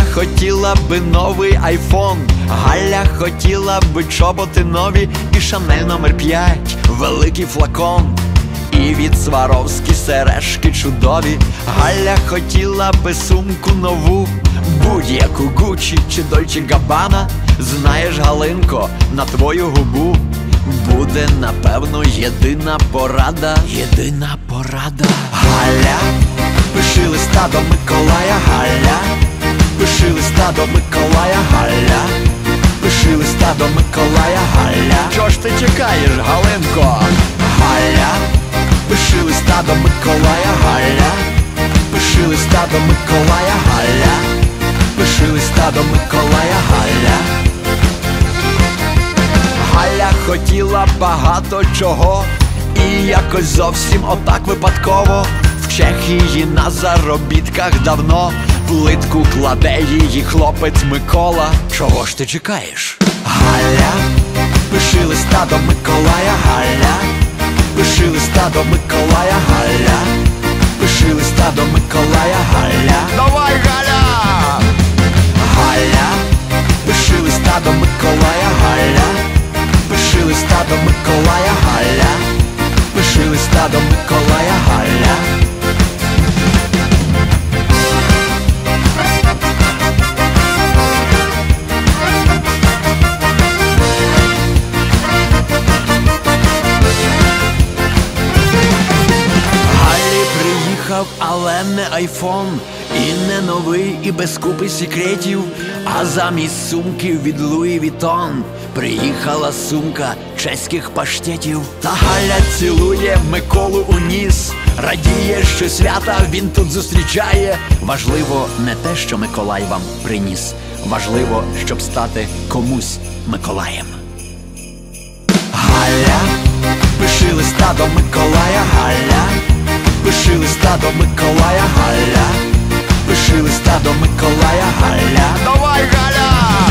хотіла би новий айфон, Галя хотіла би чоботи нові і Шанель номер 5, великий флакон. І від Сваровські сережки чудові. Галя хотіла би сумку нову, будь-яку Гуччі чи Дольче Габбана. Знаєш, Галинко, на твою губу буде, напевно, єдина порада. Єдина порада. Галя, пиши листа до Миколая, Галя, пиши листа до Миколая, Галя, пиши листа до Миколая, Галя. Чого ж ти чекаєш, Галинко? Галя, пиши листа до Миколая, Галя, пиши листа до Миколая, Галя, пиши листа до Миколая, Галя. Галя хотіла багато чого, і якось зовсім отак випадково в Чехії на заробітках давно плитку кладе її хлопець Микола. Чого ж ти чекаєш? Галя, пиши листа до Миколая, Галя, пиши листа до Миколая, Галя, пиши листа до Миколая, Галя. Давай, Галя! Галя, пиши листа до Миколая, Галя, пиши листа до Миколая, Галя, пиши листа до Миколая, Галя. Але не айфон, і не новий, і без купи секретів, а замість сумки від Луї Вітон приїхала сумка чеських паштетів. Та Галя цілує Миколу у ніс, радіє, що свята він тут зустрічає. Важливо не те, що Миколай вам приніс, важливо, щоб стати комусь Миколаєм. Галя, пиши листа до Миколая, Галя, пиши листа до Миколая, Галя, пиши листа до Миколая, Галя. Давай, Галя!